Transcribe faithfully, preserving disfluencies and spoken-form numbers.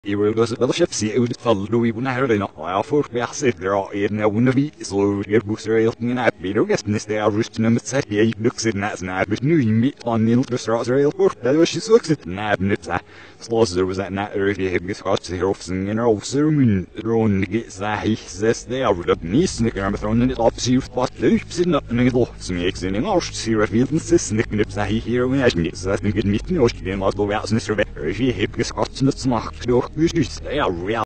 I will go to the ship, see out the Louis Bunaherdin, I for Bessie, there are in a windy, so your booster in a video guest, and they are roosting them at set, he looks in as nab with new meat on the Illustrator railport, that was she looks at nab nipsa. Sloss there was that night already, he gets got to hear in an old sermon, drone gets that he says they are with a niece, snicker, and thrown in it up, see what loops in up in the middle, so makes in English, see what field and sis, nick nips that he here when I meet, so I think it meet no, she didn't want to go out in this river, if he hip gets got in the smock, so we should stay a real.